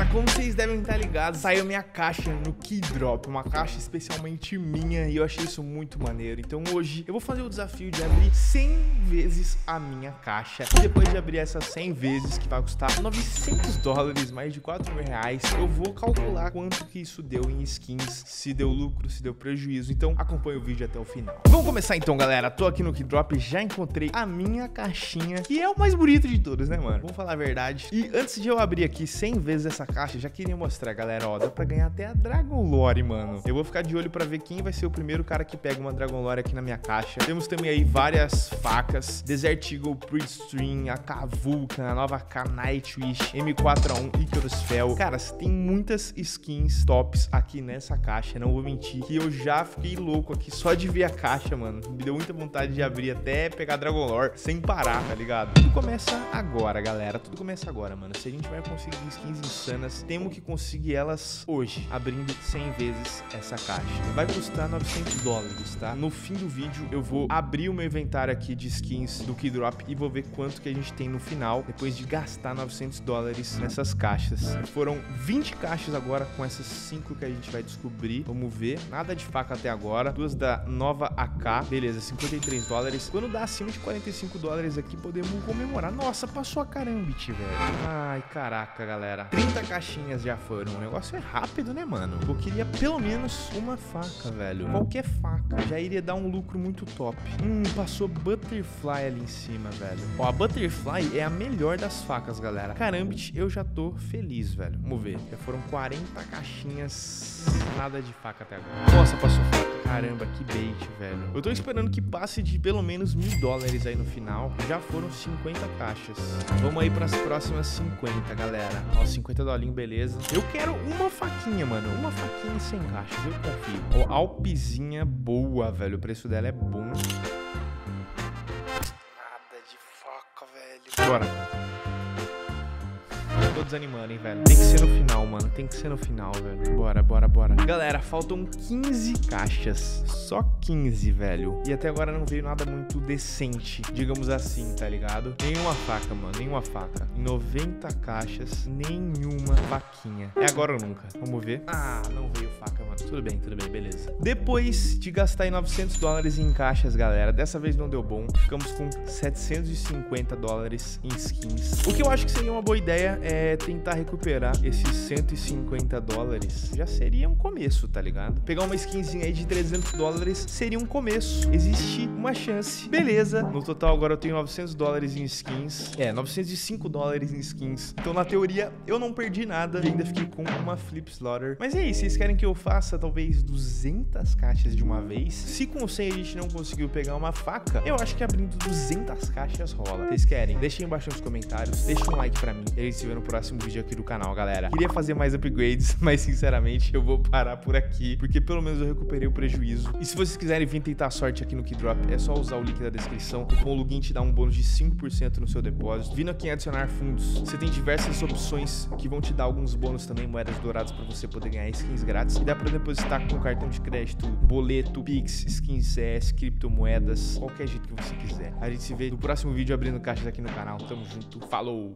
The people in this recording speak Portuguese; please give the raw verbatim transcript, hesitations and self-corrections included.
como vocês devem estar ligados, saiu minha caixa no Keydrop, uma caixa especialmente minha, e eu achei isso muito maneiro. Então hoje eu vou fazer o desafio de abrir cem vezes a minha caixa. E depois de abrir essas cem vezes, que vai custar novecentos dólares, mais de quatro mil reais, eu vou calcular quanto que isso deu em skins, se deu lucro, se deu prejuízo. Então acompanha o vídeo até o final. Vamos começar então, galera. Tô aqui no Keydrop, já encontrei a minha caixinha, que é o mais bonito de todos, né, mano? Vamos falar a verdade. E antes de eu abrir aqui cem vezes essa caixa, já queria mostrar, galera, ó, dá pra ganhar até a Dragon Lore, mano. Eu vou ficar de olho pra ver quem vai ser o primeiro cara que pega uma Dragon Lore aqui na minha caixa. Temos também aí várias facas, Desert Eagle, Predstream, a K Vulcan, a nova K Nightwish, M quatro A um, Icarus Fel. Cara, tem muitas skins tops aqui nessa caixa, não vou mentir, que eu já fiquei louco aqui só de ver a caixa, mano. Me deu muita vontade de abrir até pegar Dragon Lore sem parar, tá ligado? Tudo começa agora, galera. Tudo começa agora, mano. Se a gente vai conseguir skins insanas, temos que conseguir elas hoje, abrindo cem vezes essa caixa. Vai custar novecentos dólares, tá? No fim do vídeo, eu vou abrir o meu inventário aqui de skins do Keydrop e vou ver quanto que a gente tem no final, depois de gastar novecentos dólares nessas caixas. Foram vinte caixas agora com essas cinco que a gente vai descobrir. Vamos ver. Nada de faca até agora. Duas da nova A K. Beleza, cinquenta e três dólares. Quando dá acima de quarenta e cinco dólares aqui, podemos comemorar. Nossa, passou a carambit, velho. Ai, caraca, galera. trinta caixinhas já foram. O negócio é rápido, né, mano? Eu queria pelo menos uma faca, velho. Qualquer faca já iria dar um lucro muito top. Hum, passou Butterfly ali em cima, velho. Ó, a Butterfly é a melhor das facas, galera. Carambit, eu já tô feliz, velho. Vamos ver. Já foram quarenta caixinhas. Nada de faca até agora. Nossa, passou faca. Caramba, que bait, velho. Eu tô esperando que passe de pelo menos mil dólares aí no final. Já foram cinquenta caixas. Vamos aí pras próximas cinquenta, galera. Ó, cinquenta dolinho, beleza. Eu quero uma faquinha, mano. Uma faquinha e cem caixas, eu confio. Ó, Alpezinha boa, velho. O preço dela é bom. Nada de faca, velho. Bora. Tô desanimando, hein, velho. Tem que ser no final, mano. Tem que ser no final, velho. Bora, bora, bora. Galera, faltam quinze caixas. Só quinze, velho. E até agora não veio nada muito decente, digamos assim, tá ligado? Nenhuma faca, mano. Nenhuma faca. Em noventa caixas, nenhuma faquinha. É agora ou nunca. Vamos ver. Ah, não veio faca, mano. Tudo bem, tudo bem, beleza. Depois de gastar aí novecentos dólares em caixas, galera, dessa vez não deu bom. Ficamos com setecentos e cinquenta dólares em skins. O que eu acho que seria uma boa ideia é tentar recuperar esses cento e cinquenta dólares. Já seria um começo, tá ligado? Pegar uma skinzinha aí de trezentos dólares seria um começo. Existe uma chance. Beleza. No total agora eu tenho novecentos dólares em skins. É, novecentos e cinco dólares em skins. Então na teoria eu não perdi nada e ainda fiquei com uma Flip Slaughter. Mas e aí, vocês querem que eu faça talvez duzentas caixas de uma vez? Se com cem a gente não conseguiu pegar uma faca, eu acho que abrindo duzentas caixas rola. Vocês querem? Deixem embaixo nos comentários. Deixem um like pra mim. E a gente se vê no próximo vídeo aqui do canal, galera. Queria fazer mais upgrades, mas sinceramente eu vou parar por aqui, porque pelo menos eu recuperei o prejuízo. E se vocês quiserem vir tentar a sorte aqui no Keydrop, é só usar o link da descrição. O cupom LUGIN te dá um bônus de cinco por cento no seu depósito. Vindo aqui em adicionar fundos, você tem diversas opções que vão te dar alguns bônus também, moedas douradas pra você poder ganhar skins grátis. E dá pra depositar com cartão de crédito, boleto, Pix, skins C S, criptomoedas, qualquer jeito que você quiser. A gente se vê no próximo vídeo abrindo caixas aqui no canal. Tamo junto, falou!